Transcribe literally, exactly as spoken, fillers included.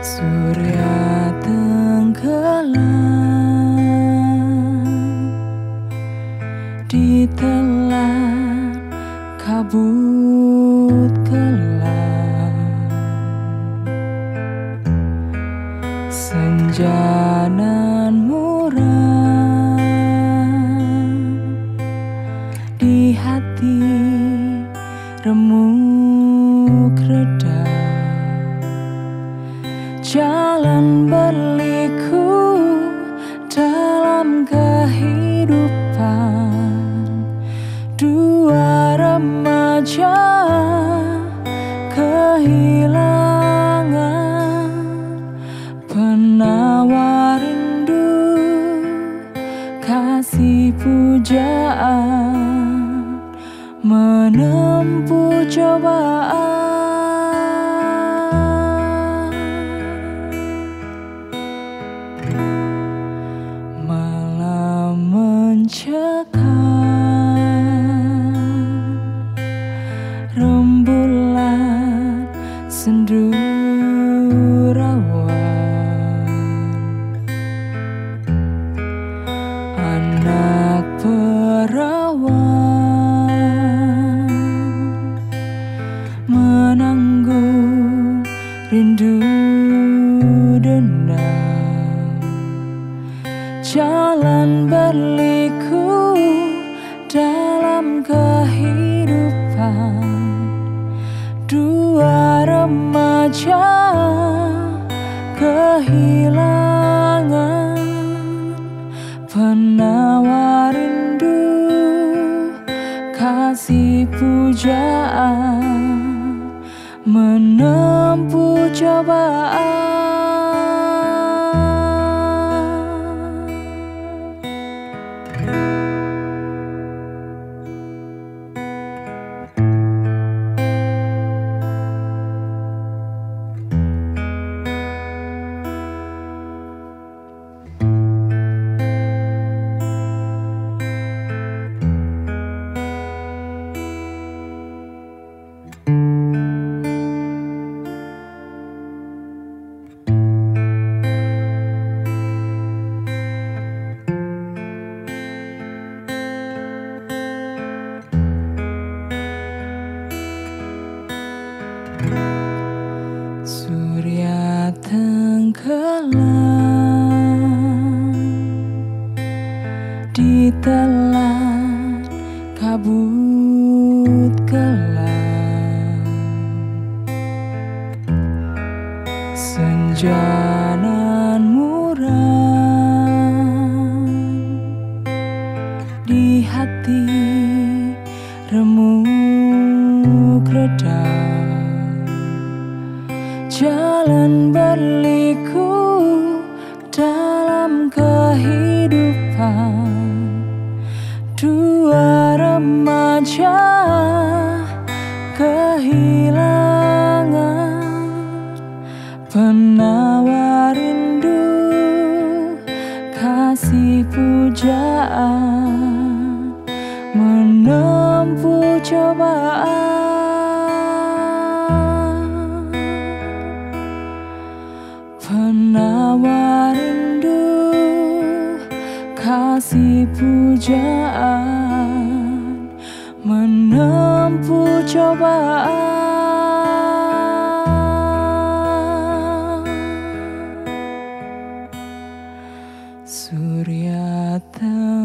Surya tenggelam ditelan kabut gelap, senja nan muram di hati remuk redam. Jalan berliku dalam kehidupan dua remaja kehilangan penawar rindu, kasih pujaan menempuh cobaan. Mencekam rembulan sendu rawan, anak perawan menanggung rindu dendam. Jalan berliku dalam kehidupan dua remaja kehilangan penawar rindu, kasih pujaan menempuh cobaan. Surya tenggelam ditelan kabut gelap, senja nan muram di hati remuk redam. Jalan berliku dalam kehidupan dua remaja kehilangan penawar rindu, kasih pujaan menempuh cobaan. Penawar rindu, kasih pujaan menempuh cobaan. Surya